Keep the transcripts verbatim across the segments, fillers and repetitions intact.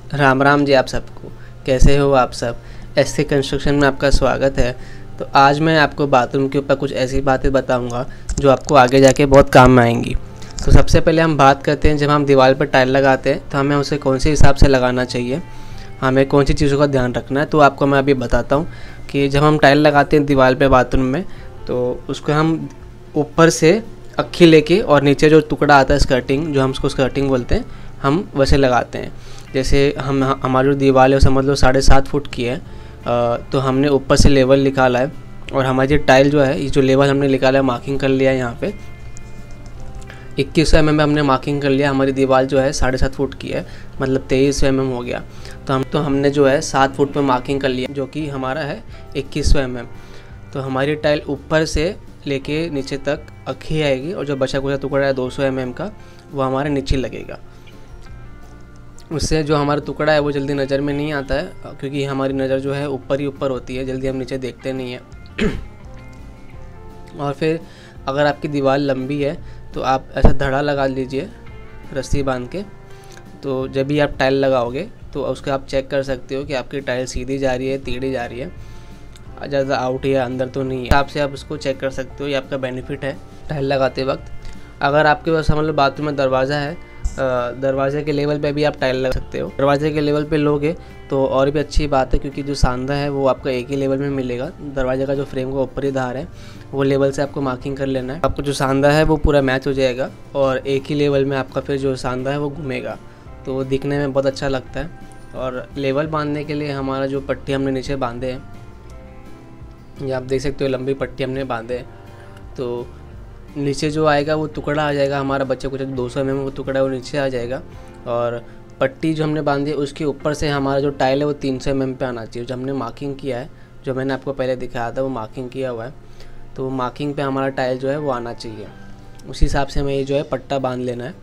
राम राम जी आप सबको। कैसे हो आप सब। एस के कंस्ट्रक्शन में आपका स्वागत है। तो आज मैं आपको बाथरूम के ऊपर कुछ ऐसी बातें बताऊंगा जो आपको आगे जाके बहुत काम में आएंगी। तो सबसे पहले हम बात करते हैं, जब हम दीवार पर टाइल लगाते हैं तो हमें उसे कौन से हिसाब से लगाना चाहिए, हमें कौन सी चीज़ों का ध्यान रखना है। तो आपको मैं अभी बताता हूँ कि जब हम टाइल लगाते हैं दीवार पर बाथरूम में, तो उसको हम ऊपर से अक्खी लेके और नीचे जो टुकड़ा आता है स्कर्टिंग, जो हम उसको स्कर्टिंग बोलते हैं, हम वैसे लगाते हैं। जैसे हम हमारी जो दीवार है वो समझ लो साढ़े सात फुट की है, तो हमने ऊपर से लेवल निकाला है और हमारी टाइल जो है, ये जो लेवल हमने निकाला है मार्किंग कर लिया है। यहाँ पे इक्कीस सौ एम एम हमने मार्किंग कर लिया। हमारी दीवार जो है साढ़े सात फुट की है, मतलब तेईस सौ एम एम हो गया। तो हम तो हमने जो है सात फुट पे मार्किंग कर लिया, जो कि हमारा है इक्कीस सौ एम एम। तो हमारी टाइल ऊपर से लेके नीचे तक अक्खी आएगी और जो बचा कुचा टुकड़ा है दो सौ एम एम का, वो हमारे नीचे लगेगा। उससे जो हमारा टुकड़ा है वो जल्दी नज़र में नहीं आता है, क्योंकि हमारी नज़र जो है ऊपर ही ऊपर होती है, जल्दी हम नीचे देखते नहीं हैं। और फिर अगर आपकी दीवार लंबी है तो आप ऐसा धड़ा लगा लीजिए रस्सी बांध के। तो जब भी आप टाइल लगाओगे तो उसको आप चेक कर सकते हो कि आपकी टाइल सीधी जा रही है, टेढ़ी जा रही है, ज़्यादा आउट या अंदर तो नहीं है। हिसाब से आप उसको चेक कर सकते हो, ये आपका बेनिफिट है टाइल लगाते वक्त। अगर आपके पास समझ लो बाथरूम में दरवाज़ा है, दरवाजे के लेवल पे भी आप टाइल लगा सकते हो। दरवाजे के लेवल पे लोगे तो और भी अच्छी बात है, क्योंकि जो सांधा है वो आपका एक ही लेवल में मिलेगा। दरवाजे का जो फ्रेम का ऊपरी धार है वो लेवल से आपको मार्किंग कर लेना है। आपको जो सांधा है वो पूरा मैच हो जाएगा और एक ही लेवल में आपका फिर जो सांधा है वो घूमेगा, तो वो दिखने में बहुत अच्छा लगता है। और लेवल बांधने के लिए हमारा जो पट्टी हमने नीचे बांधे हैं, ये आप देख सकते हो, लंबी पट्टी हमने बांधे हैं। तो नीचे जो आएगा वो टुकड़ा आ जाएगा हमारा, बच्चे को जब दो सौ एम एम वो टुकड़ा वो नीचे आ जाएगा। और पट्टी जो हमने बांधी है उसके ऊपर से हमारा जो टाइल है वो तीन सौ एम एम पे आना चाहिए। जो हमने मार्किंग किया है, जो मैंने आपको पहले दिखाया था, वो मार्किंग किया हुआ है, तो वो मार्किंग पे हमारा टाइल जो है वो आना चाहिए। उसी हिसाब से हमें ये जो है पट्टा बांध लेना है।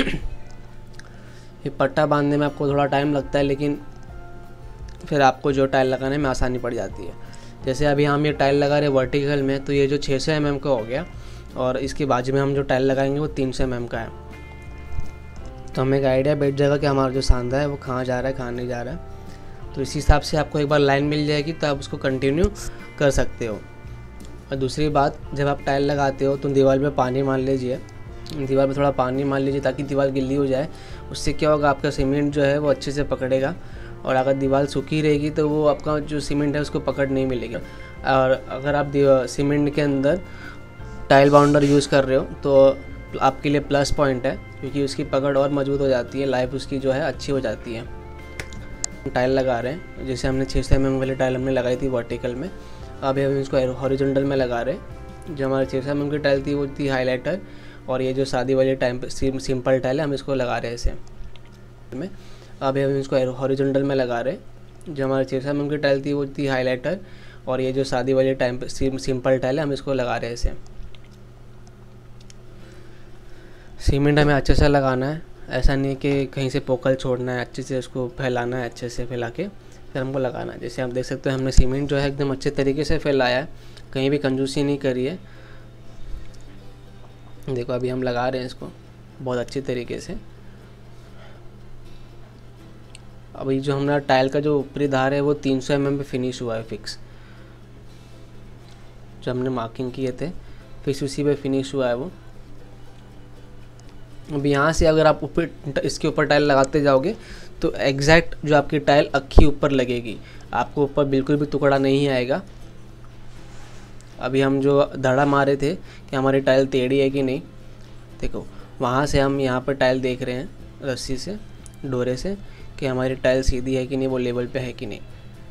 ये पट्टा बांधने में आपको थोड़ा टाइम लगता है, लेकिन फिर आपको जो टाइल लगाने में आसानी पड़ जाती है। जैसे अभी हम ये टाइल लगा रहे हैं वर्टिकल में, तो ये जो छः सौ एम एम का हो गया और इसके बाजू में हम जो टाइल लगाएंगे वो तीन सौ एम एम का है। तो हमें एक आइडिया बैठ जाएगा कि हमारा जो सांधा है वो कहाँ जा रहा है, कहाँ नहीं जा रहा है। तो इसी हिसाब से आपको एक बार लाइन मिल जाएगी तो आप उसको कंटिन्यू कर सकते हो। और दूसरी बात, जब आप टाइल लगाते हो तो दीवार पे पानी मान लीजिए, दीवार पे थोड़ा पानी मान लीजिए ताकि दीवार गिल्ली हो जाए। उससे क्या होगा, आपका सीमेंट जो है वो अच्छे से पकड़ेगा। और अगर दीवार सूखी रहेगी तो वो आपका जो सीमेंट है उसको पकड़ नहीं मिलेगा। और अगर आप सीमेंट के अंदर टाइल बाउंडर यूज़ कर रहे हो तो आपके लिए प्लस पॉइंट है, क्योंकि उसकी पकड़ और मजबूत हो जाती है, लाइफ उसकी जो है अच्छी हो जाती है। टाइल लगा रहे हैं, जैसे हमने छः सौ एम एम वाली टाइल हमने लगाई थी वर्टिकल में, अभी हम इसको हॉरिजॉन्टल में लगा रहे हैं। जो हमारी छः सौ एम एम की टाइल थी वो थी हाईलाइटर, और ये जो सादी वाली टाइम सिंपल टाइल है हम इसको लगा रहे हैं ऐसे में। अभी हम इसको हॉरिजॉन्टल में लगा रहे हैं। जो हमारी छः सौ एम एम की टाइल थी वो थी हाईलाइटर, और ये जो सादी वाली टाइम सिंपल टाइल है हम इसको लगा रहे हैं ऐसे। सीमेंट हमें अच्छे से लगाना है, ऐसा नहीं कि कहीं से पोकल छोड़ना है, अच्छे से उसको फैलाना है, अच्छे से फैला के फिर हमको लगाना है। जैसे आप देख सकते हो हमने सीमेंट जो है एकदम अच्छे तरीके से फैलाया है, कहीं भी कंजूसी नहीं करी है। देखो अभी हम लगा रहे हैं इसको बहुत अच्छे तरीके से। अभी जो हमारा टाइल का जो ऊपरी धार है वो तीन सौ एम एम पे फिनिश हुआ है फिक्स, जो हमने मार्किंग किए थे फिक्स उसी पे फिनिश हुआ है वो। अब यहाँ से अगर आप ऊपर इसके ऊपर टाइल लगाते जाओगे तो एग्जैक्ट जो आपकी टाइल अक्खी ऊपर लगेगी, आपको ऊपर बिल्कुल भी टुकड़ा नहीं आएगा। अभी हम जो धड़ा मारे थे कि हमारी टाइल टेढ़ी है कि नहीं, देखो वहाँ से हम यहाँ पर टाइल देख रहे हैं रस्सी से, डोरे से, कि हमारी टाइल सीधी है कि नहीं, वो लेवल पे है कि नहीं।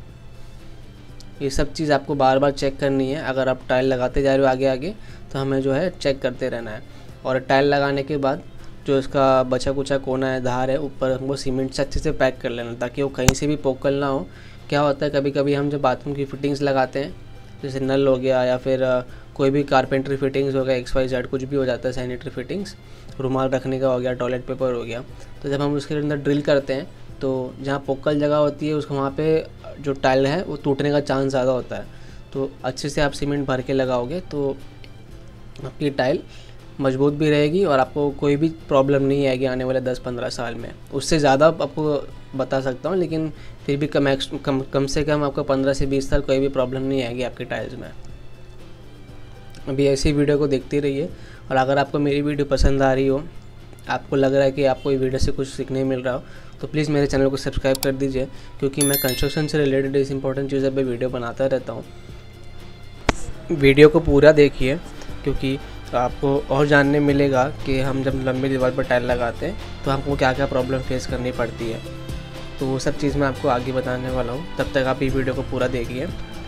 ये सब चीज़ आपको बार बार चेक करनी है। अगर आप टाइल लगाते जा रहे हो आगे आगे तो हमें जो है चेक करते रहना है। और टाइल लगाने के बाद जो इसका बचा कुचा कोना है, धार है, ऊपर हमको सीमेंट से अच्छे से पैक कर लेना, ताकि वो कहीं से भी पोकल ना हो। क्या होता है कभी कभी हम जब बाथरूम की फिटिंग्स लगाते हैं, जैसे नल हो गया या फिर कोई भी कारपेंट्री फिटिंग्स हो गया, एक्स वाई जेड कुछ भी हो जाता है, सैनिटरी फिटिंग्स, रुमाल रखने का हो गया, टॉयलेट पेपर हो गया, तो जब हम उसके अंदर ड्रिल करते हैं तो जहाँ पोकल जगह होती है उसको वहाँ पे जो टाइल है वो टूटने का चांस ज़्यादा होता है। तो अच्छे से आप सीमेंट भर के लगाओगे तो आपकी टाइल मजबूत भी रहेगी और आपको कोई भी प्रॉब्लम नहीं आएगी आने वाले दस पंद्रह साल में। उससे ज़्यादा आपको बता सकता हूँ, लेकिन फिर भी कम कम कम से कम आपको पंद्रह से बीस साल कोई भी प्रॉब्लम नहीं आएगी आपकी टाइल्स में। अभी ऐसी वीडियो को देखते रहिए, और अगर आपको मेरी वीडियो पसंद आ रही हो, आपको लग रहा है कि आपको ये वीडियो से कुछ सीखने मिल रहा हो, तो प्लीज़ मेरे चैनल को सब्सक्राइब कर दीजिए, क्योंकि मैं कंस्ट्रक्शन से रिलेटेड इस इंपॉर्टेंट चीज़ों पे वीडियो बनाता रहता हूँ। वीडियो को पूरा देखिए, क्योंकि आपको और जानने मिलेगा कि हम जब लंबी दीवार पर टाइल लगाते हैं तो हमको क्या क्या प्रॉब्लम फेस करनी पड़ती है। तो वो सब चीज़ मैं आपको आगे बताने वाला हूँ, तब तक आप ये वीडियो को पूरा देखिए।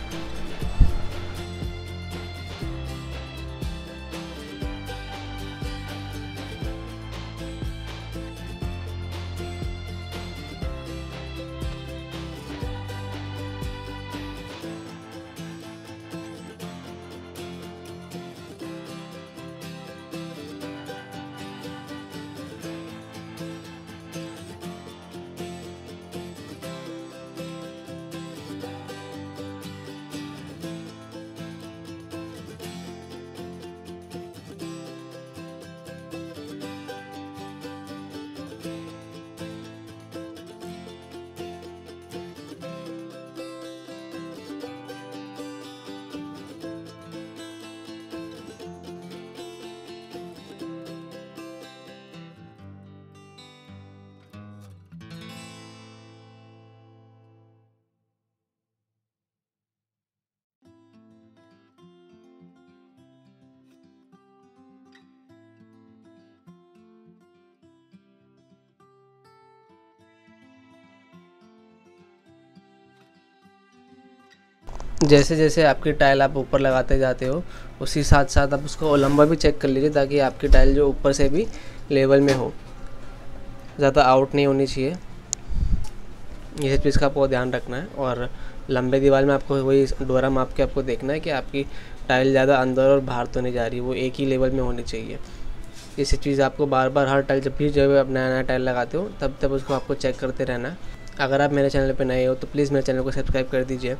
जैसे जैसे आपकी टाइल आप ऊपर लगाते जाते हो, उसी साथ साथ आप उसको लंबा भी चेक कर लीजिए, ताकि आपकी टाइल जो ऊपर से भी लेवल में हो, ज़्यादा आउट नहीं होनी चाहिए। ये चीज़ का आपको ध्यान रखना है। और लंबे दीवार में आपको वही डोरा माप के आपको देखना है कि आपकी टाइल ज़्यादा अंदर और बाहर तो नहीं जा रही, वो एक ही लेवल में होनी चाहिए। इसी चीज़ आपको बार बार हर टाइल, जब भी जब आप नया नया टाइल लगाते हो, तब तब उसको आपको चेक करते रहना है। अगर आप मेरे चैनल पर नए हो तो प्लीज़ मेरे चैनल को सब्सक्राइब कर दीजिए।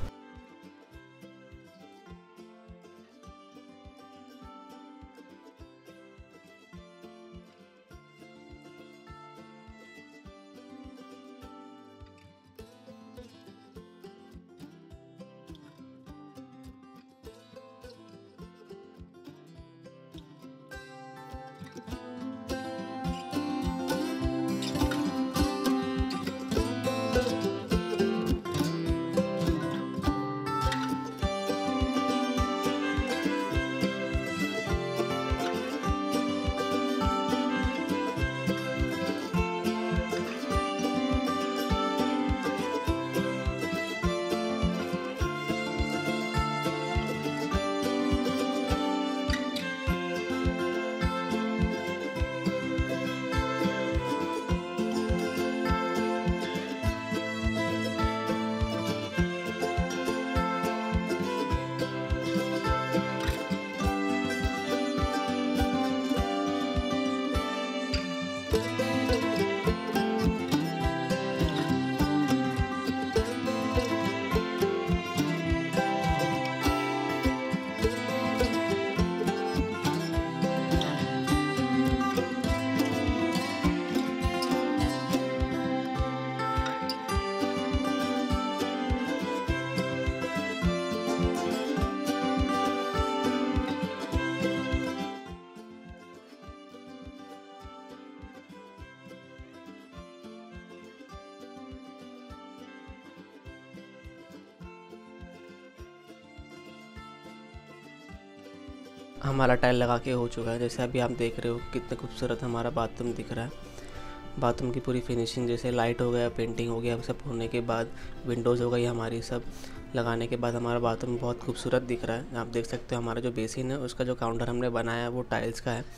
हमारा टाइल लगा के हो चुका है। जैसे अभी आप देख रहे हो कितना खूबसूरत हमारा बाथरूम दिख रहा है। बाथरूम की पूरी फिनिशिंग, जैसे लाइट हो गया, पेंटिंग हो गया, सब होने के बाद विंडोज़ हो गई हमारी, सब लगाने के बाद हमारा बाथरूम बहुत खूबसूरत दिख रहा है। आप देख सकते हो हमारा जो बेसिन है, उसका जो काउंटर हमने बनाया है वो टाइल्स का है।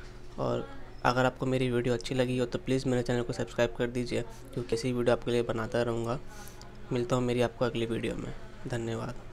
और अगर आपको मेरी वीडियो अच्छी लगी हो तो प्लीज़ मेरे चैनल को सब्सक्राइब कर दीजिए, क्योंकि ऐसी वीडियो आपके लिए बनाता रहूँगा। मिलता हूँ मेरी आपको अगली वीडियो में। धन्यवाद।